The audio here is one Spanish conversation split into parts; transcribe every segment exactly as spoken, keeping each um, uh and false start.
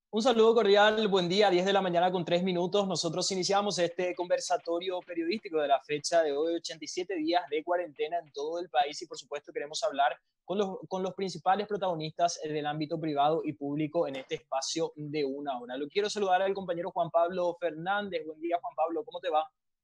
Un saludo cordial, buen día, diez de la mañana con tres minutos. Nosotros iniciamos este conversatorio periodístico de la fecha de hoy, ochenta y siete días de cuarentena en todo el país y por supuesto queremos hablar con los, con los principales protagonistas del ámbito privado y público en este espacio de una hora. Lo quiero saludar al compañero Juan Pablo Fernández. Buen día, Juan Pablo, ¿cómo te va?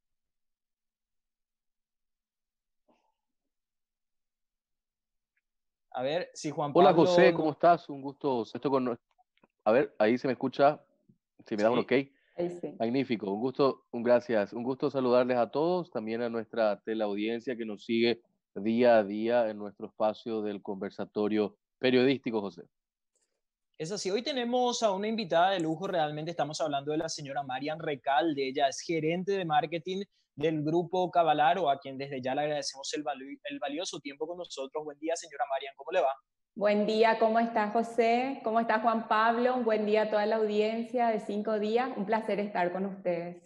A ver si Juan Hola Pablo José, ¿cómo no... estás? Un gusto. Esto con... A ver, ahí se me escucha, si me da un ok. Sí. Ahí sí. Magnífico, un gusto, un gracias. Un gusto saludarles a todos, también a nuestra teleaudiencia que nos sigue día a día en nuestro espacio del conversatorio periodístico, José. Es así, hoy tenemos a una invitada de lujo, realmente estamos hablando de la señora Marian Recalde, ella es gerente de marketing del grupo Cavalaro, a quien desde ya le agradecemos el, vali el valioso tiempo con nosotros. Buen día, señora Marian, ¿cómo le va? Buen día, ¿cómo está José? ¿Cómo está Juan Pablo? Un buen día a toda la audiencia de Cinco Días. Un placer estar con ustedes.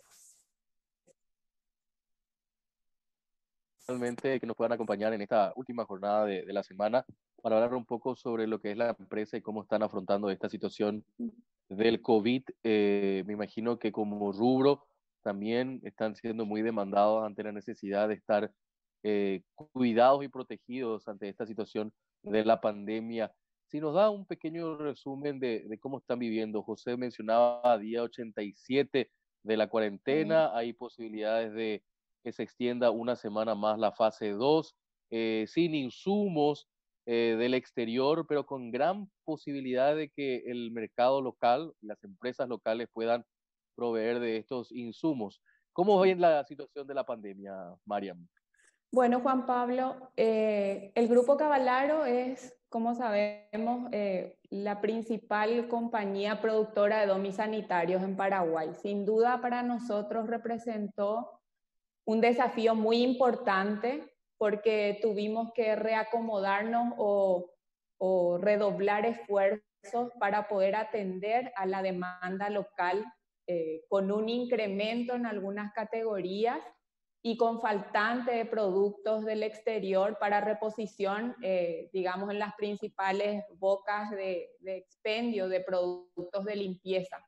Realmente que nos puedan acompañar en esta última jornada de, de la semana para hablar un poco sobre lo que es la empresa y cómo están afrontando esta situación del COVID. Eh, me imagino que como rubro también están siendo muy demandados ante la necesidad de estar eh, cuidados y protegidos ante esta situación de la pandemia. Si nos da un pequeño resumen de, de cómo están viviendo. José mencionaba día ochenta y siete de la Sí. cuarentena, hay posibilidades de que se extienda una semana más la fase dos, eh, sin insumos eh, del exterior, pero con gran posibilidad de que el mercado local, las empresas locales puedan proveer de estos insumos. ¿Cómo ven la situación de la pandemia, Mariam? Bueno, Juan Pablo, eh, el Grupo Cavalaro es, como sabemos, eh, la principal compañía productora de domis sanitarios en Paraguay. Sin duda para nosotros representó un desafío muy importante porque tuvimos que reacomodarnos o, o redoblar esfuerzos para poder atender a la demanda local eh, con un incremento en algunas categorías y con faltante de productos del exterior para reposición, eh, digamos, en las principales bocas de, de expendio de productos de limpieza.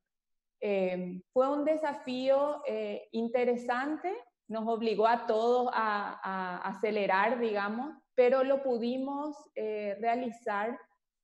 Eh, fue un desafío eh, interesante, nos obligó a todos a, a acelerar, digamos, pero lo pudimos eh, realizar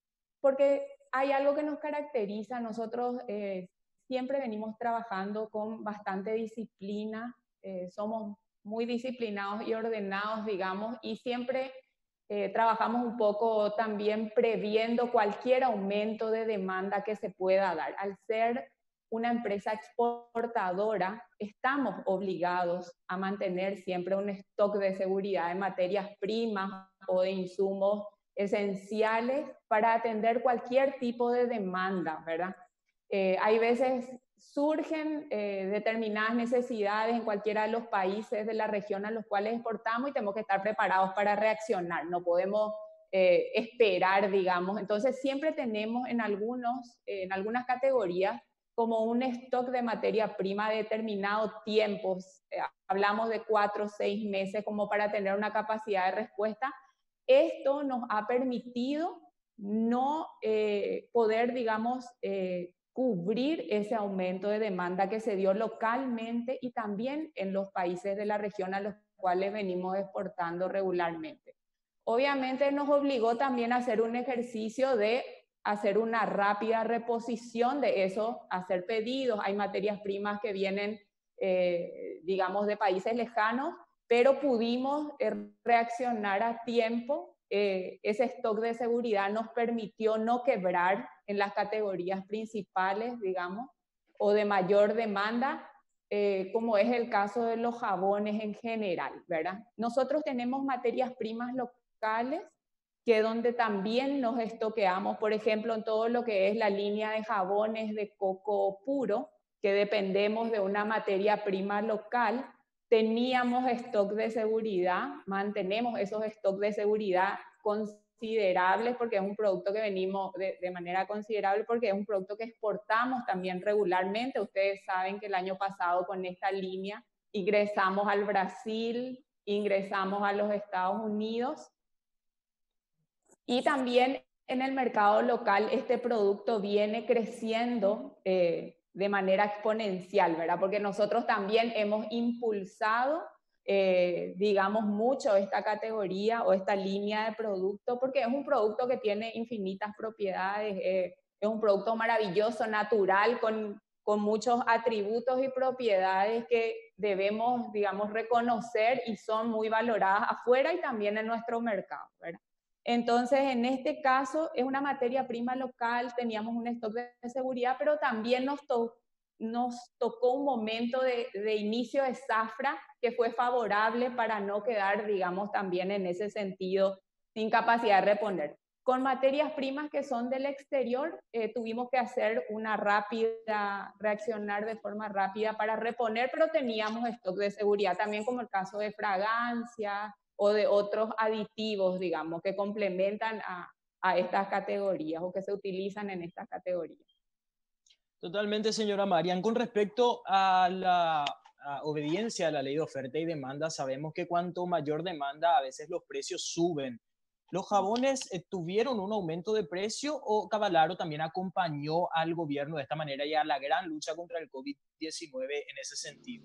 porque hay algo que nos caracteriza. Nosotros eh, siempre venimos trabajando con bastante disciplina, eh, somos muy disciplinados y ordenados, digamos, y siempre eh, trabajamos un poco también previendo cualquier aumento de demanda que se pueda dar. Al ser una empresa exportadora, estamos obligados a mantener siempre un stock de seguridad de materias primas o de insumos esenciales para atender cualquier tipo de demanda, ¿verdad? Eh, hay veces surgen eh, determinadas necesidades en cualquiera de los países de la región a los cuales exportamos y tenemos que estar preparados para reaccionar, no podemos eh, esperar, digamos. Entonces siempre tenemos en, algunos, eh, en algunas categorías como un stock de materia prima de determinado tiempo, eh, hablamos de cuatro o seis meses como para tener una capacidad de respuesta. Esto nos ha permitido no eh, poder, digamos, eh, cubrir ese aumento de demanda que se dio localmente y también en los países de la región a los cuales venimos exportando regularmente. Obviamente nos obligó también a hacer un ejercicio de hacer una rápida reposición de eso, hacer pedidos. Hay materias primas que vienen, eh, digamos, de países lejanos, pero pudimos eh, reaccionar a tiempo. Eh, ese stock de seguridad nos permitió no quebrar en las categorías principales, digamos, o de mayor demanda, eh, como es el caso de los jabones en general, ¿verdad? Nosotros tenemos materias primas locales que donde también nos estoqueamos, por ejemplo, en todo lo que es la línea de jabones de coco puro, que dependemos de una materia prima local, teníamos stock de seguridad, mantenemos esos stocks de seguridad considerables porque es un producto que venimos de, de manera considerable porque es un producto que exportamos también regularmente. Ustedes saben que el año pasado con esta línea ingresamos al Brasil, ingresamos a los Estados Unidos y también en el mercado local este producto viene creciendo eh, de manera exponencial, ¿verdad? Porque nosotros también hemos impulsado, eh, digamos, mucho esta categoría o esta línea de producto, porque es un producto que tiene infinitas propiedades, eh, es un producto maravilloso, natural, con, con muchos atributos y propiedades que debemos, digamos, reconocer y son muy valoradas afuera y también en nuestro mercado, ¿verdad? Entonces, en este caso, es una materia prima local, teníamos un stock de seguridad, pero también nos, to nos tocó un momento de, de inicio de zafra que fue favorable para no quedar, digamos, también en ese sentido sin capacidad de reponer. Con materias primas que son del exterior, eh, tuvimos que hacer una rápida, reaccionar de forma rápida para reponer, pero teníamos stock de seguridad, también como el caso de fragancias, o de otros aditivos, digamos, que complementan a, a estas categorías o que se utilizan en estas categorías. Totalmente, señora Marian. Con respecto a la a obediencia a la ley de oferta y demanda, sabemos que cuanto mayor demanda, a veces los precios suben. ¿Los jabones eh, tuvieron un aumento de precio o Kavalara también acompañó al gobierno de esta manera y a la gran lucha contra el COVID diecinueve en ese sentido?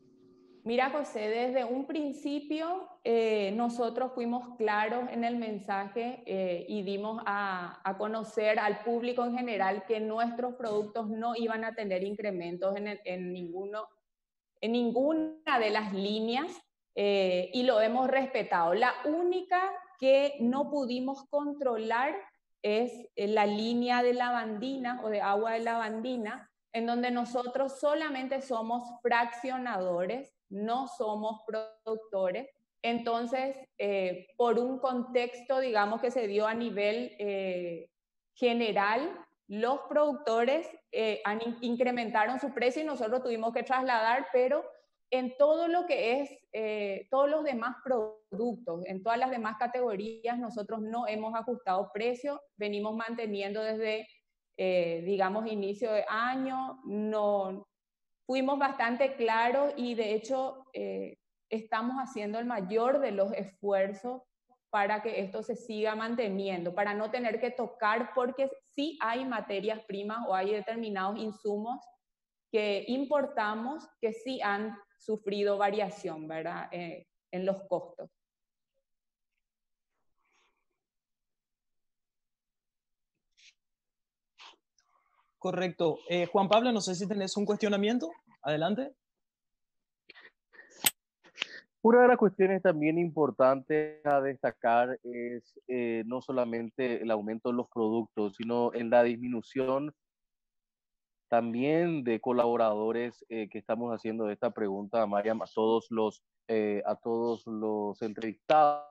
Mira, José, desde un principio eh, nosotros fuimos claros en el mensaje eh, y dimos a, a conocer al público en general que nuestros productos no iban a tener incrementos en, el, en, ninguno, en ninguna de las líneas eh, y lo hemos respetado. La única que no pudimos controlar es la línea de lavandina o de agua de lavandina, en donde nosotros solamente somos fraccionadores, no somos productores. Entonces, eh, por un contexto, digamos, que se dio a nivel eh, general, los productores eh, han, incrementaron su precio y nosotros tuvimos que trasladar, pero en todo lo que es, eh, todos los demás productos, en todas las demás categorías, nosotros no hemos ajustado precio, venimos manteniendo desde, eh, digamos, inicio de año, no, fuimos bastante claros y de hecho eh, estamos haciendo el mayor de los esfuerzos para que esto se siga manteniendo, para no tener que tocar, porque sí hay materias primas o hay determinados insumos que importamos que sí han sufrido variación, ¿verdad? Eh, en los costos. Correcto. Eh, Juan Pablo, no sé si tenés un cuestionamiento. Adelante. Una de las cuestiones también importantes a destacar es eh, no solamente el aumento de los productos, sino en la disminución también de colaboradores eh, que estamos haciendo esta pregunta, Mariam, a todos los, eh, a todos los entrevistados.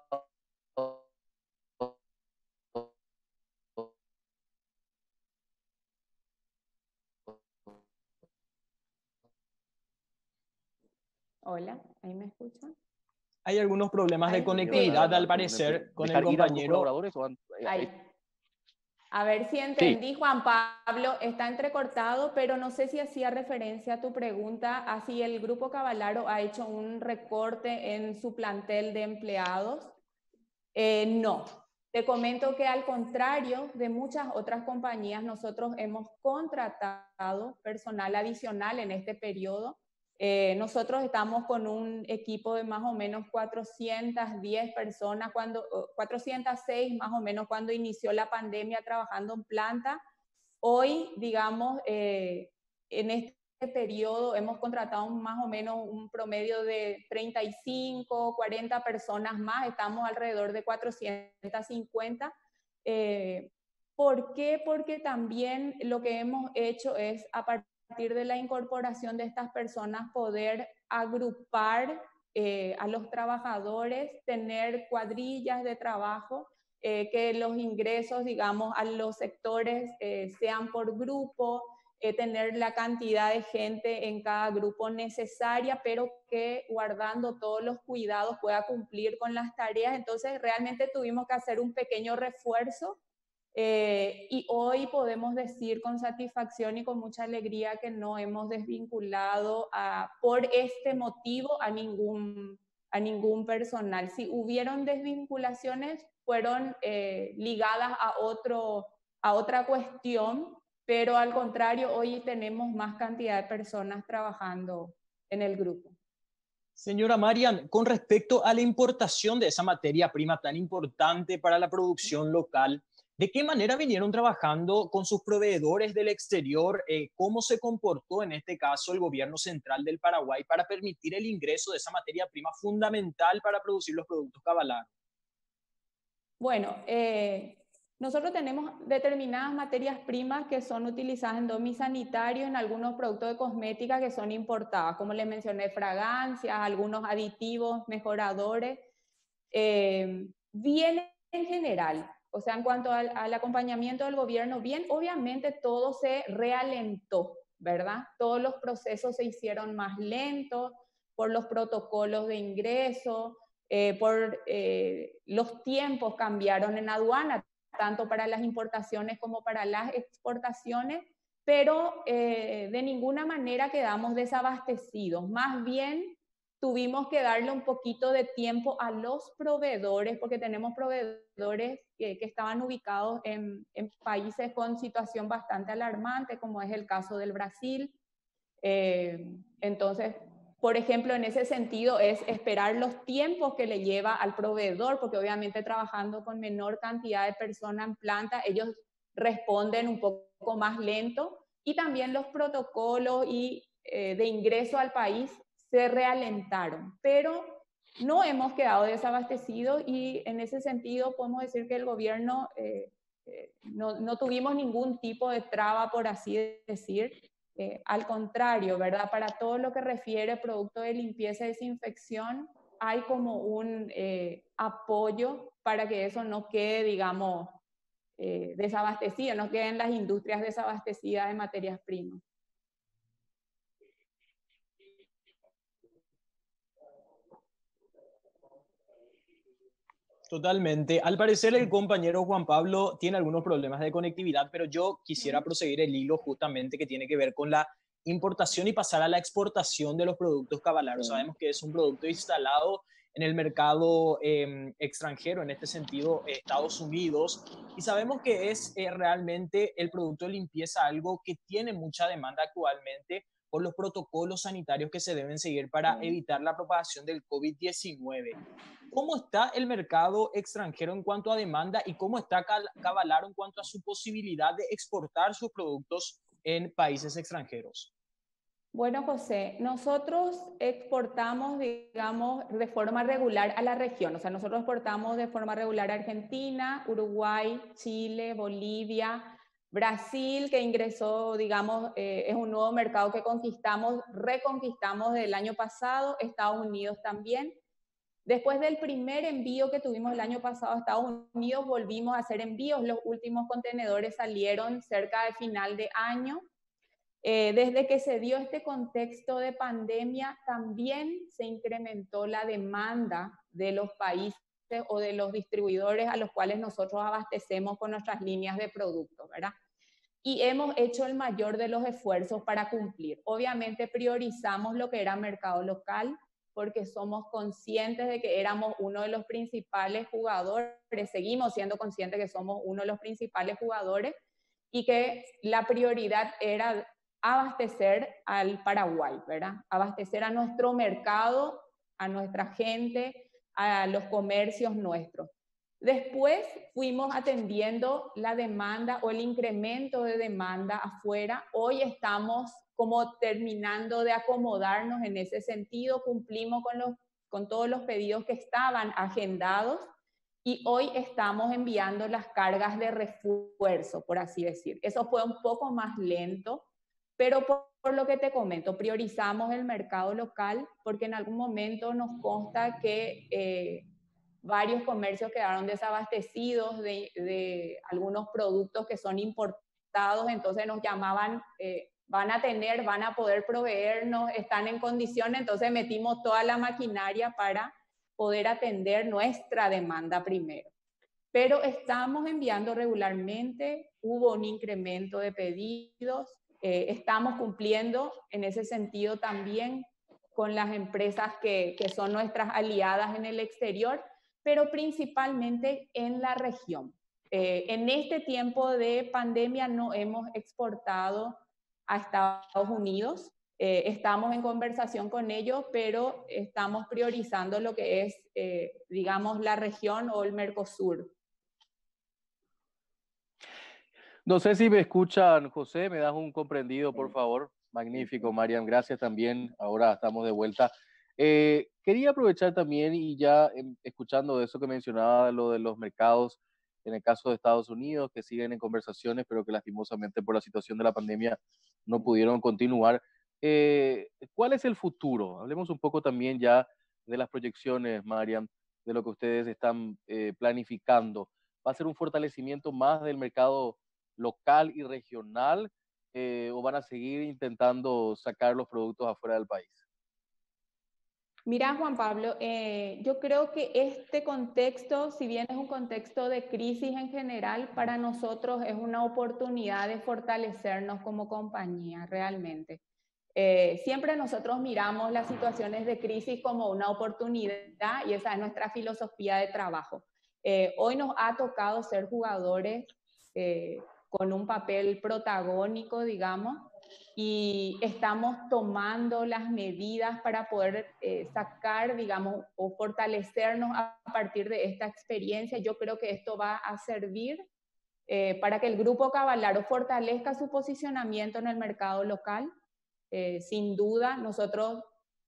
Hola, ¿ahí me escuchan? Hay algunos problemas Ay, de conectividad, sí. al parecer, con el compañero. Colaboradores o han, eh, Ahí. A ver si entendí, sí. Juan Pablo, está entrecortado, pero no sé si hacía referencia a tu pregunta, así el Grupo Kavalara ha hecho un recorte en su plantel de empleados. Eh, no, te comento que al contrario de muchas otras compañías, nosotros hemos contratado personal adicional en este periodo. Eh, nosotros estamos con un equipo de más o menos cuatrocientas diez personas, cuando, cuatrocientas seis más o menos cuando inició la pandemia trabajando en planta. Hoy, digamos, eh, en este periodo hemos contratado más o menos un promedio de treinta y cinco, cuarenta personas más, estamos alrededor de cuatrocientas cincuenta. Eh, ¿Por qué? Porque también lo que hemos hecho es a partir A partir de la incorporación de estas personas poder agrupar eh, a los trabajadores, tener cuadrillas de trabajo, eh, que los ingresos, digamos, a los sectores eh, sean por grupo, eh, tener la cantidad de gente en cada grupo necesaria, pero que guardando todos los cuidados pueda cumplir con las tareas. Entonces, realmente tuvimos que hacer un pequeño refuerzo. Eh, y hoy podemos decir con satisfacción y con mucha alegría que no hemos desvinculado a, por este motivo a ningún, a ningún personal. Si hubieron desvinculaciones fueron eh, ligadas a, otro, a otra cuestión, pero al contrario, hoy tenemos más cantidad de personas trabajando en el grupo. Señora Marian, con respecto a la importación de esa materia prima tan importante para la producción local, ¿de qué manera vinieron trabajando con sus proveedores del exterior? Eh, ¿Cómo se comportó en este caso el gobierno central del Paraguay para permitir el ingreso de esa materia prima fundamental para producir los productos Kavalar? Bueno, eh, nosotros tenemos determinadas materias primas que son utilizadas en domis sanitarios, en algunos productos de cosmética que son importados, como les mencioné, fragancias, algunos aditivos, mejoradores. Eh, bien en general, o sea, en cuanto al, al acompañamiento del gobierno, bien, obviamente todo se realentó, ¿verdad? Todos los procesos se hicieron más lentos por los protocolos de ingreso, eh, por eh, los tiempos cambiaron en aduana, tanto para las importaciones como para las exportaciones, pero eh, de ninguna manera quedamos desabastecidos. Más bien, tuvimos que darle un poquito de tiempo a los proveedores, porque tenemos proveedores que, que estaban ubicados en, en países con situación bastante alarmante, como es el caso del Brasil. Eh, entonces, por ejemplo, en ese sentido es esperar los tiempos que le lleva al proveedor, porque obviamente trabajando con menor cantidad de personas en planta, ellos responden un poco más lento, y también los protocolos y, eh, de ingreso al país se realentaron, pero no hemos quedado desabastecidos, y en ese sentido podemos decir que el gobierno eh, eh, no, no tuvimos ningún tipo de traba, por así decir. Eh, al contrario, ¿verdad? Para todo lo que refiere a productos de limpieza y desinfección, hay como un eh, apoyo para que eso no quede, digamos, eh, desabastecido, no queden las industrias desabastecidas de materias primas. Totalmente. Al parecer el compañero Juan Pablo tiene algunos problemas de conectividad, pero yo quisiera proseguir el hilo justamente que tiene que ver con la importación y pasar a la exportación de los productos Kavalar. Sabemos que es un producto instalado en el mercado eh, extranjero, en este sentido Estados Unidos, y sabemos que es eh, realmente el producto de limpieza algo que tiene mucha demanda actualmente por los protocolos sanitarios que se deben seguir para evitar la propagación del COVID diecinueve. ¿Cómo está el mercado extranjero en cuanto a demanda y cómo está Kavalar en cuanto a su posibilidad de exportar sus productos en países extranjeros? Bueno, José, nosotros exportamos, digamos, de forma regular a la región. O sea, nosotros exportamos de forma regular a Argentina, Uruguay, Chile, Bolivia, Brasil, que ingresó, digamos, eh, es un nuevo mercado que conquistamos, reconquistamos del año pasado, Estados Unidos también. Después del primer envío que tuvimos el año pasado a Estados Unidos, volvimos a hacer envíos. Los últimos contenedores salieron cerca de final de año. Eh, desde que se dio este contexto de pandemia, también se incrementó la demanda de los países o de los distribuidores a los cuales nosotros abastecemos con nuestras líneas de productos, ¿verdad? Y hemos hecho el mayor de los esfuerzos para cumplir. Obviamente priorizamos lo que era mercado local, porque somos conscientes de que éramos uno de los principales jugadores, seguimos siendo conscientes que somos uno de los principales jugadores, y que la prioridad era abastecer al Paraguay, ¿verdad? Abastecer a nuestro mercado, a nuestra gente, a los comercios nuestros. Después fuimos atendiendo la demanda o el incremento de demanda afuera. Hoy estamos como terminando de acomodarnos en ese sentido, cumplimos con, los, con todos los pedidos que estaban agendados, y hoy estamos enviando las cargas de refuerzo, por así decir. Eso fue un poco más lento, pero por, por lo que te comento, priorizamos el mercado local, porque en algún momento nos consta que eh, varios comercios quedaron desabastecidos de, de algunos productos que son importados, entonces nos llamaban, eh, van a tener, van a poder proveernos, están en condiciones, entonces metimos toda la maquinaria para poder atender nuestra demanda primero. Pero estamos enviando regularmente, hubo un incremento de pedidos, eh, estamos cumpliendo en ese sentido también con las empresas que, que son nuestras aliadas en el exterior, pero principalmente en la región. Eh, en este tiempo de pandemia no hemos exportado a Estados Unidos. Eh, estamos en conversación con ellos, pero estamos priorizando lo que es, eh, digamos, la región o el Mercosur. No sé si me escuchan, José, me das un comprendido, por favor. Magnífico, Mariam, gracias también. Ahora estamos de vuelta. Eh, quería aprovechar también y ya eh, escuchando de eso que mencionaba, lo de los mercados, en el caso de Estados Unidos, que siguen en conversaciones, pero que lastimosamente por la situación de la pandemia no pudieron continuar. Eh, ¿Cuál es el futuro? Hablemos un poco también ya de las proyecciones, Mariam, de lo que ustedes están eh, planificando. ¿Va a ser un fortalecimiento más del mercado local y regional eh, o van a seguir intentando sacar los productos afuera del país? Mira, Juan Pablo, eh, yo creo que este contexto, si bien es un contexto de crisis en general, para nosotros es una oportunidad de fortalecernos como compañía realmente. Eh, siempre nosotros miramos las situaciones de crisis como una oportunidad y esa es nuestra filosofía de trabajo. Eh, hoy nos ha tocado ser jugadores eh, con un papel protagónico, digamos, y estamos tomando las medidas para poder eh, sacar, digamos, o fortalecernos a partir de esta experiencia. Yo creo que esto va a servir eh, para que el Grupo Cavalaro fortalezca su posicionamiento en el mercado local. Eh, sin duda, nosotros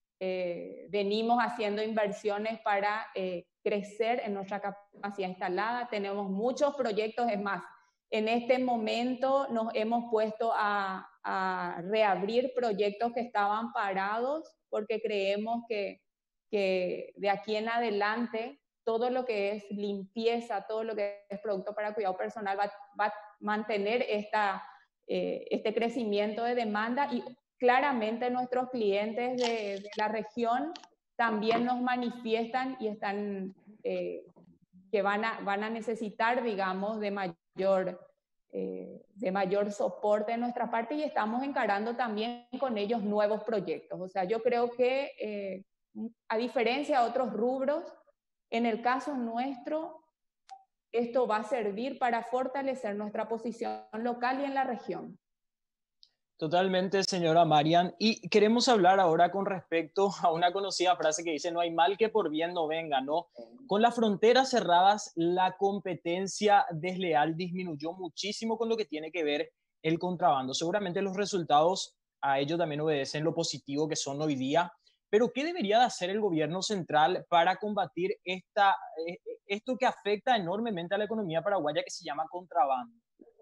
eh, venimos haciendo inversiones para eh, crecer en nuestra capacidad instalada. Tenemos muchos proyectos, es más, en este momento nos hemos puesto a, a reabrir proyectos que estaban parados porque creemos que, que de aquí en adelante todo lo que es limpieza, todo lo que es producto para cuidado personal va, va a mantener esta, eh, este crecimiento de demanda y claramente nuestros clientes de, de la región también nos manifiestan y están, eh, que van a, van a necesitar, digamos, de mayor, eh, de mayor soporte de nuestra parte y estamos encarando también con ellos nuevos proyectos. O sea, yo creo que eh, a diferencia de otros rubros, en el caso nuestro, esto va a servir para fortalecer nuestra posición local y en la región. Totalmente, señora Marian. Y queremos hablar ahora con respecto a una conocida frase que dice, no hay mal que por bien no venga, ¿no? Con las fronteras cerradas, la competencia desleal disminuyó muchísimo con lo que tiene que ver el contrabando. Seguramente los resultados a ello también obedecen lo positivo que son hoy día. Pero ¿qué debería de hacer el gobierno central para combatir esta, esto que afecta enormemente a la economía paraguaya que se llama contrabando?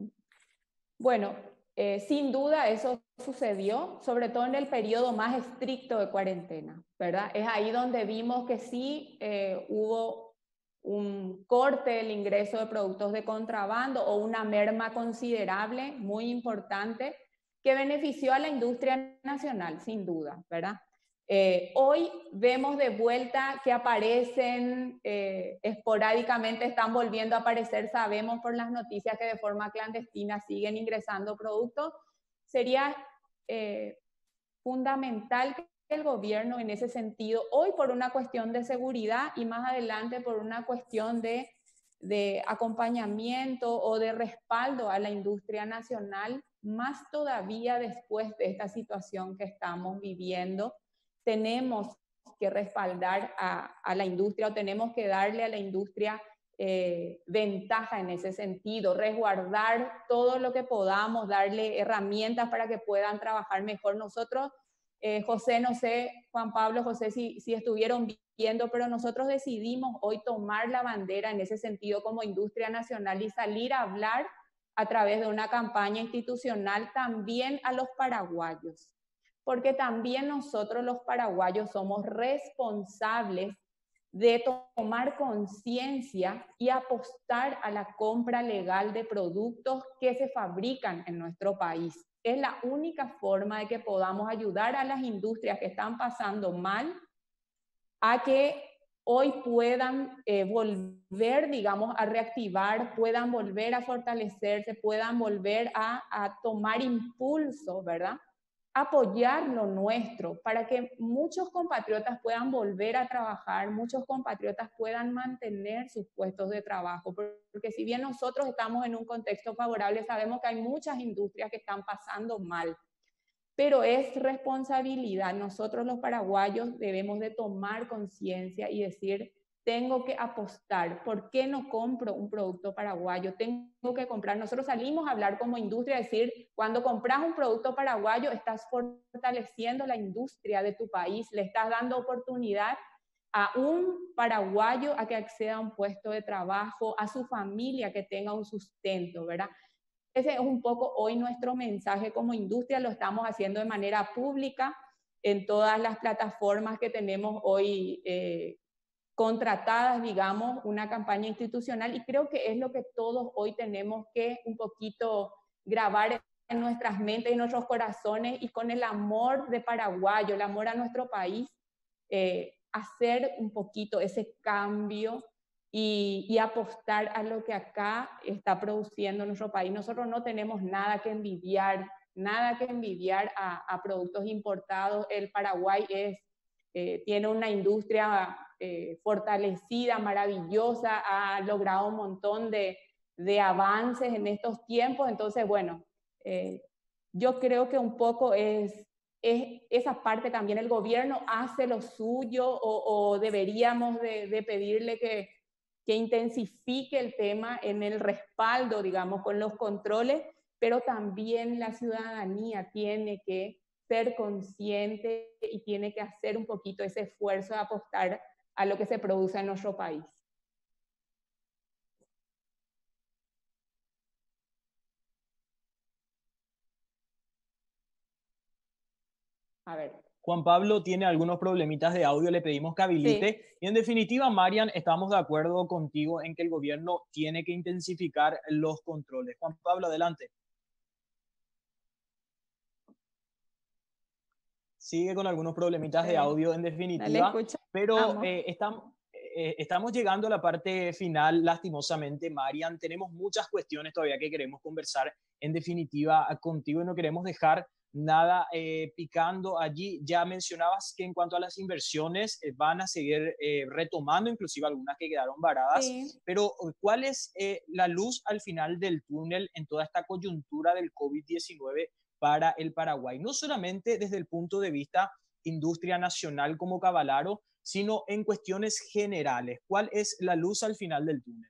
Bueno, Eh, sin duda eso sucedió, sobre todo en el periodo más estricto de cuarentena, ¿verdad? Es ahí donde vimos que sí eh, hubo un corte del ingreso de productos de contrabando o una merma considerable, muy importante, que benefició a la industria nacional, sin duda, ¿verdad? Eh, hoy vemos de vuelta que aparecen, eh, esporádicamente están volviendo a aparecer, sabemos por las noticias que de forma clandestina siguen ingresando productos. Sería eh, fundamental que el gobierno en ese sentido, hoy por una cuestión de seguridad y más adelante por una cuestión de, de acompañamiento o de respaldo a la industria nacional, más todavía después de esta situación que estamos viviendo, tenemos que respaldar a, a la industria o tenemos que darle a la industria eh, ventaja en ese sentido, resguardar todo lo que podamos, darle herramientas para que puedan trabajar mejor. Nosotros, eh, José, no sé, Juan Pablo, José, si, si estuvieron viendo, pero nosotros decidimos hoy tomar la bandera en ese sentido como industria nacional y salir a hablar a través de una campaña institucional también a los paraguayos, porque también nosotros los paraguayos somos responsables de tomar conciencia y apostar a la compra legal de productos que se fabrican en nuestro país. Es la única forma de que podamos ayudar a las industrias que están pasando mal a que hoy puedan eh, volver, digamos, a reactivar, puedan volver a fortalecerse, puedan volver a, a tomar impulso, ¿verdad? apoyar lo nuestro para que muchos compatriotas puedan volver a trabajar, muchos compatriotas puedan mantener sus puestos de trabajo, porque si bien nosotros estamos en un contexto favorable, sabemos que hay muchas industrias que están pasando mal, pero es responsabilidad. Nosotros los paraguayos debemos de tomar conciencia y decir, tengo que apostar. ¿Por qué no compro un producto paraguayo? Tengo que comprar. Nosotros salimos a hablar como industria, decir, cuando compras un producto paraguayo, estás fortaleciendo la industria de tu país, le estás dando oportunidad a un paraguayo a que acceda a un puesto de trabajo, a su familia que tenga un sustento, ¿verdad? Ese es un poco hoy nuestro mensaje como industria, lo estamos haciendo de manera pública en todas las plataformas que tenemos hoy eh, contratadas, digamos, una campaña institucional, y creo que es lo que todos hoy tenemos que un poquito grabar en nuestras mentes y nuestros corazones, y con el amor de paraguayo, el amor a nuestro país, eh, hacer un poquito ese cambio y, y apostar a lo que acá está produciendo nuestro país. Nosotros no tenemos nada que envidiar, nada que envidiar a, a productos importados. El Paraguay es, eh, tiene una industria eh, fortalecida, maravillosa, ha logrado un montón de, de avances en estos tiempos. Entonces, bueno, eh, yo creo que un poco es, es esa parte también, el gobierno hace lo suyo, o, o deberíamos de, de pedirle que, que intensifique el tema en el respaldo, digamos, con los controles, pero también la ciudadanía tiene que ser consciente y tiene que hacer un poquito ese esfuerzo de apostar a lo que se produce en nuestro país. A ver. Juan Pablo tiene algunos problemitas de audio, le pedimos que habilite. Sí. Y en definitiva, Marian, estamos de acuerdo contigo en que el gobierno tiene que intensificar los controles. Juan Pablo, adelante. Sigue con algunos problemitas de audio en definitiva, pero eh, estamos, eh, estamos llegando a la parte final, lastimosamente, Marian. Tenemos muchas cuestiones todavía que queremos conversar en definitiva contigo y no queremos dejar nada eh, picando allí. Ya mencionabas que en cuanto a las inversiones eh, van a seguir eh, retomando, inclusive algunas que quedaron varadas, sí. Pero ¿cuál es eh, la luz al final del túnel en toda esta coyuntura del COVID diecinueve para el Paraguay? No solamente desde el punto de vista industria nacional como Cavalaro, sino en cuestiones generales. ¿Cuál es la luz al final del túnel?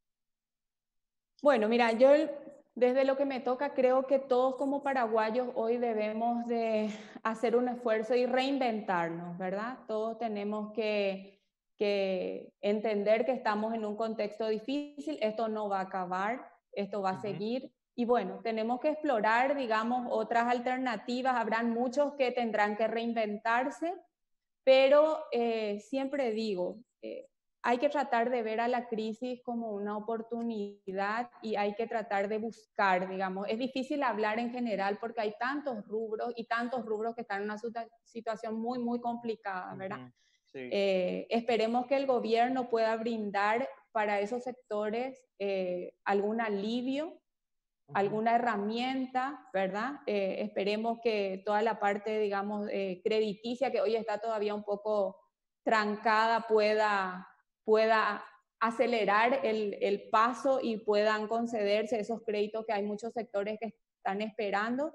Bueno, mira, yo desde lo que me toca creo que todos como paraguayos hoy debemos de hacer un esfuerzo y reinventarnos, ¿verdad? Todos tenemos que, que entender que estamos en un contexto difícil, esto no va a acabar, esto va a uh-huh. seguir. Y bueno, tenemos que explorar, digamos, otras alternativas. Habrán muchos que tendrán que reinventarse, pero eh, siempre digo, eh, hay que tratar de ver a la crisis como una oportunidad y hay que tratar de buscar, digamos. Es difícil hablar en general porque hay tantos rubros y tantos rubros que están en una situación muy, muy complicada, ¿verdad? Uh-huh. Sí. Eh, esperemos que el gobierno pueda brindar para esos sectores eh, algún alivio, alguna herramienta, ¿verdad? Eh, esperemos que toda la parte, digamos, eh, crediticia, que hoy está todavía un poco trancada, pueda, pueda acelerar el, el paso y puedan concederse esos créditos que hay muchos sectores que están esperando.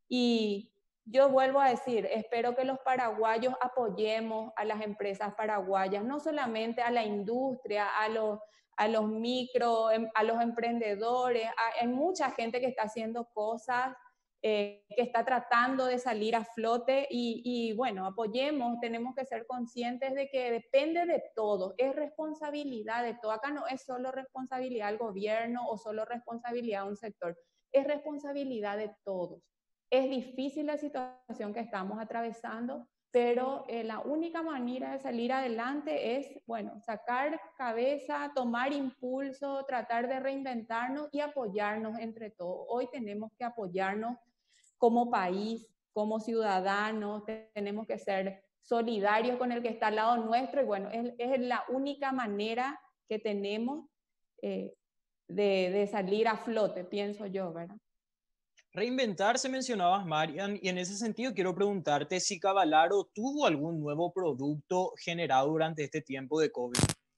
Y yo vuelvo a decir, espero que los paraguayos apoyemos a las empresas paraguayas, no solamente a la industria, a los a los micro, a los emprendedores, hay mucha gente que está haciendo cosas, eh, que está tratando de salir a flote y, y bueno, apoyemos, tenemos que ser conscientes de que depende de todo, es responsabilidad de todo, acá no es solo responsabilidad del gobierno o solo responsabilidad de un sector, es responsabilidad de todos. Es difícil la situación que estamos atravesando, pero eh, la única manera de salir adelante es, bueno, sacar cabeza, tomar impulso, tratar de reinventarnos y apoyarnos entre todos. Hoy tenemos que apoyarnos como país, como ciudadanos, tenemos que ser solidarios con el que está al lado nuestro y bueno, es, es la única manera que tenemos eh, de, de salir a flote, pienso yo, ¿verdad? Reinventarse mencionabas, Marian, y en ese sentido quiero preguntarte si Cavalaro tuvo algún nuevo producto generado durante este tiempo de COVID.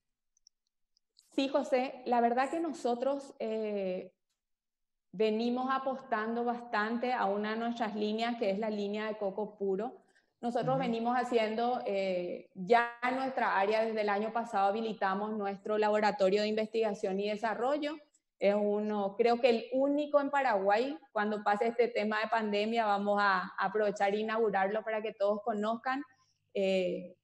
Sí, José, la verdad que nosotros eh, venimos apostando bastante a una de nuestras líneas, que es la línea de coco puro. Nosotros uh-huh. venimos haciendo, eh, ya en nuestra área, desde el año pasado habilitamos nuestro laboratorio de investigación y desarrollo. Es uno, creo que el único en Paraguay. Cuando pase este tema de pandemia vamos a, a aprovechar e inaugurarlo para que todos conozcan. Eh,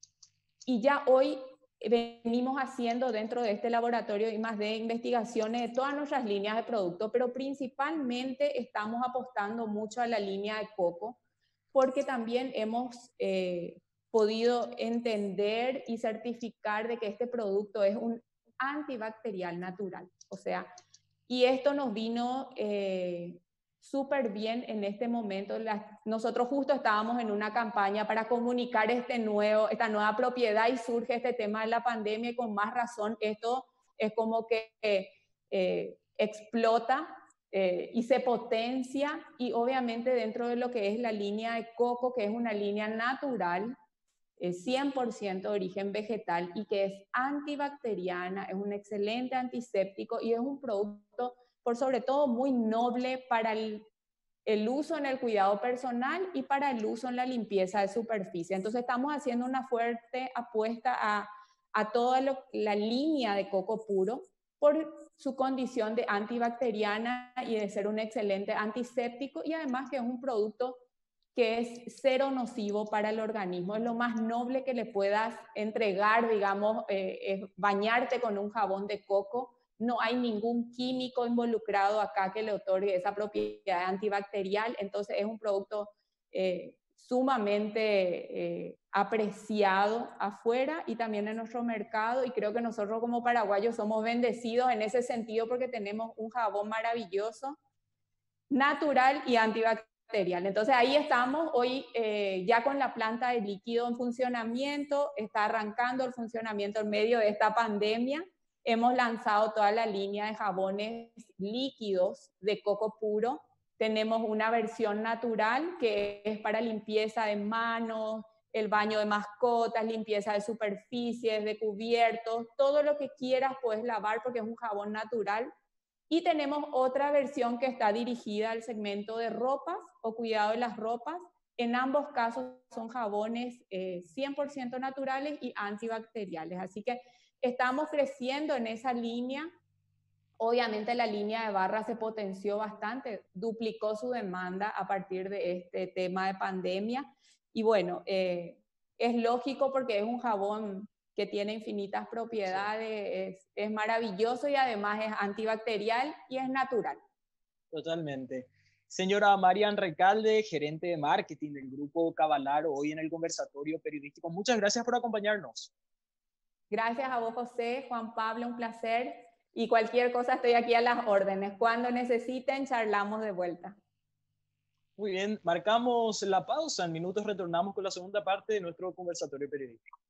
y ya hoy venimos haciendo dentro de este laboratorio y más de investigaciones de todas nuestras líneas de producto, pero principalmente estamos apostando mucho a la línea de coco, porque también hemos eh, podido entender y certificar de que este producto es un antibacterial natural. O sea, y esto nos vino eh, súper bien en este momento. La, nosotros justo estábamos en una campaña para comunicar este nuevo, esta nueva propiedad y surge este tema de la pandemia y con más razón esto es como que eh, explota eh, y se potencia, y obviamente dentro de lo que es la línea de coco, que es una línea natural, es cien por ciento de origen vegetal y que es antibacteriana, es un excelente antiséptico y es un producto, por sobre todo, muy noble para el, el uso en el cuidado personal y para el uso en la limpieza de superficie. Entonces estamos haciendo una fuerte apuesta a, a toda lo, la línea de coco puro por su condición de antibacteriana y de ser un excelente antiséptico, y además que es un producto que es cero nocivo para el organismo. Es lo más noble que le puedas entregar, digamos, eh, es bañarte con un jabón de coco. No hay ningún químico involucrado acá que le otorgue esa propiedad antibacterial. Entonces es un producto eh, sumamente eh, apreciado afuera y también en nuestro mercado, y creo que nosotros como paraguayos somos bendecidos en ese sentido porque tenemos un jabón maravilloso, natural y antibacterial. Entonces ahí estamos hoy eh, ya con la planta de líquido en funcionamiento, está arrancando el funcionamiento en medio de esta pandemia. Hemos lanzado toda la línea de jabones líquidos de coco puro. Tenemos una versión natural que es para limpieza de manos, el baño de mascotas, limpieza de superficies, de cubiertos, todo lo que quieras puedes lavar porque es un jabón natural. Y tenemos otra versión que está dirigida al segmento de ropas o cuidado de las ropas. En ambos casos son jabones eh, cien por ciento naturales y antibacteriales. Así que estamos creciendo en esa línea. Obviamente la línea de barra se potenció bastante, duplicó su demanda a partir de este tema de pandemia. Y bueno, eh, es lógico porque es un jabón que tiene infinitas propiedades, es, es maravilloso y además es antibacterial y es natural. Totalmente. Señora Marian Recalde, gerente de marketing del Grupo Cavalaro, hoy en el conversatorio periodístico. Muchas gracias por acompañarnos. Gracias a vos, José, Juan Pablo, un placer. Y cualquier cosa estoy aquí a las órdenes. Cuando necesiten, charlamos de vuelta. Muy bien, marcamos la pausa. En minutos retornamos con la segunda parte de nuestro conversatorio periodístico.